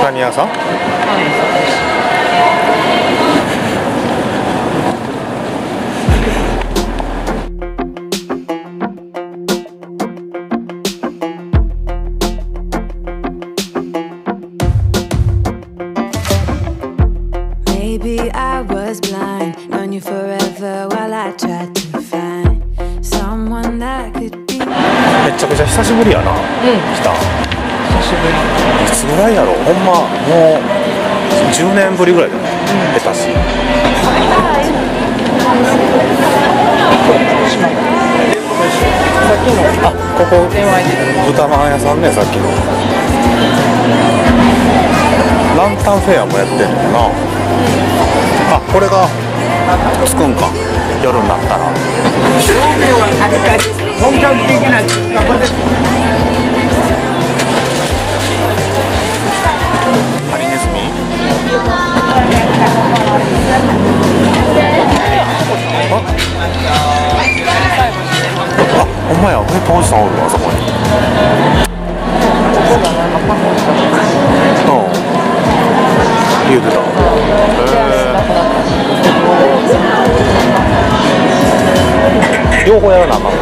何屋さん？ Maybe I was blind, known you forever while I tried to find someone that could be. めちゃくちゃ久しぶりやな。来た。 久しぶり。 いつぐらいやろ。ほんまもう10年ぶりぐらいだよね。下手し。あ、ここ豚まん屋さんね、さっきの。ランタンフェアもやってんのかな。あ、これがつくんか、夜になったら。ハリネズミ？あ、ほんまや、上とおじさんおるわ、あそこに。言うてた。両方やらなあかん。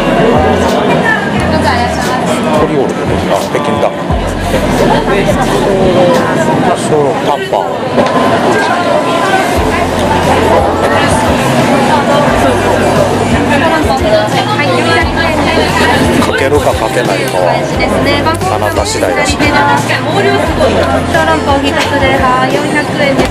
トリオール、あ、北京だ。小籠タッパー。かけるかかけないかはあなた次第だし。 小籠包一つで400円です。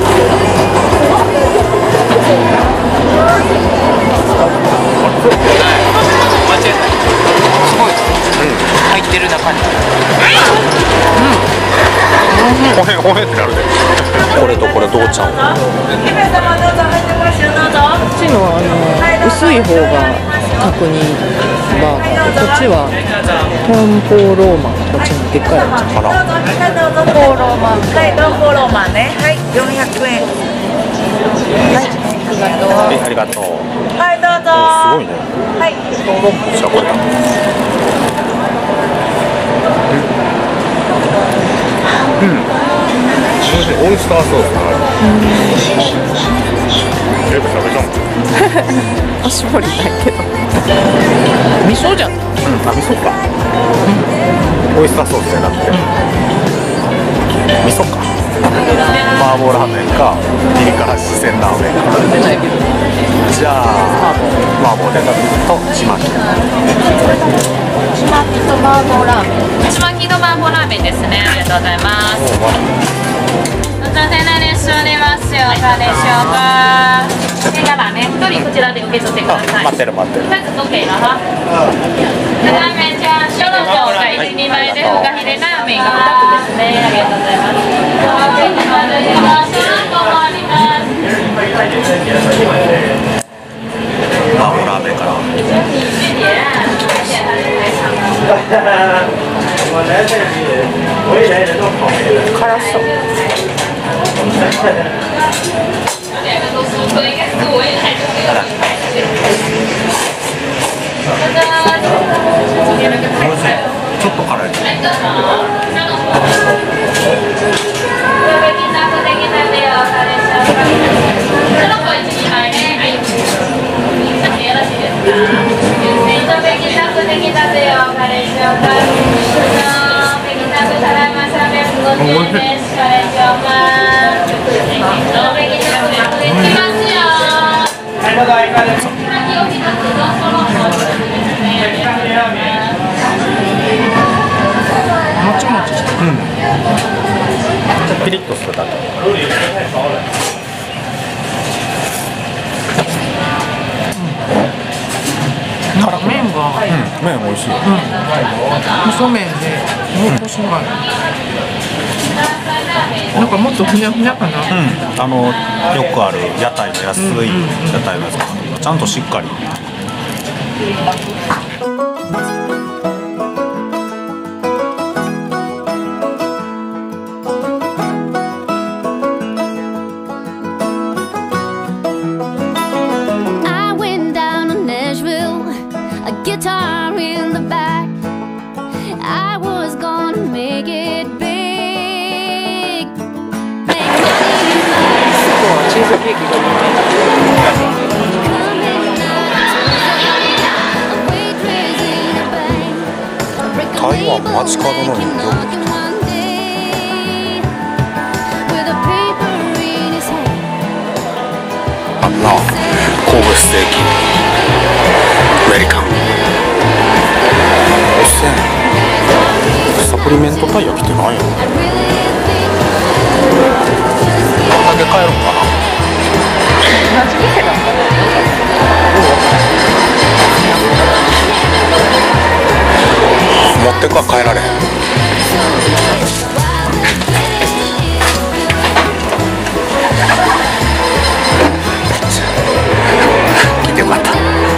すごい。入ってる中に。 ほへってなるで。これとこれどうちゃうの？ こっちの薄い方が角煮バーガーで、こっちはトンポーローマン、こっちのでっかいやつ。 あら。 トンポーローマン。 はい、トンポーローマンね。はい、400円。 はい、ありがとう。 はい、どうぞ。 すごいね。 はい。 じゃあこれだ。うん。オイスターソースがある。全部食べたもん。 あ、絞りないけど。味噌じゃん。 うん、あ、味噌か。オイスターソースじゃなくて。味噌か。麻婆ラーメンか、ピリ辛四川ラーメンか。じゃあ、麻婆でとちまき。 ちまきと麻婆ラーメン。 ちまきの麻婆ラーメンですね。ありがとうございます。お待たせなりしておりますよ。いかがでしょうか。それからね、一人こちらで受け取ってください。 待ってる待ってる。 まず時計のは。ラーメンじゃ小籠包が1、2枚で、フカヒレラーメンが2つですね。ありがとうございます。 麻婆ラーメンから。 辛そう。 ちょっと辛い。 もちもちしてる。 ピリッとするだけ。 なんか麺が、 麺美味しい。 味噌麺で濃厚がある。なんかもっとふにゃふにゃかな。 よくある屋台の安い屋台のやつ。ちゃんとしっかり。 Guitar in the back, I was gonna make it big, ケーキが有台湾街角の人形あんな神戸ステーキウェリカムサプリメントたい焼きって何やろだけ買えるのかな同じ店だったら持ってくは帰られへん来てよかった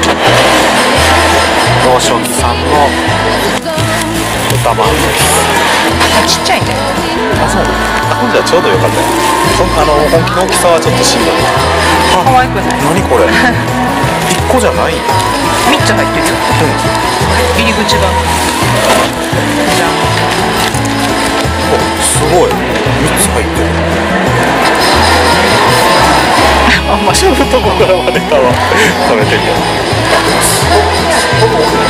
幼少期さんの歌番ですちっちゃいね。 あ、そうあ、ほんじゃちょうどよかったよ本気の大きさはちょっとしんどい可愛くない？ 何これ1個じゃない 3つ入ってるよ。入り口が。じゃん。 すごい3つ入ってるあんましゃぶとこからまでかは食べてみよう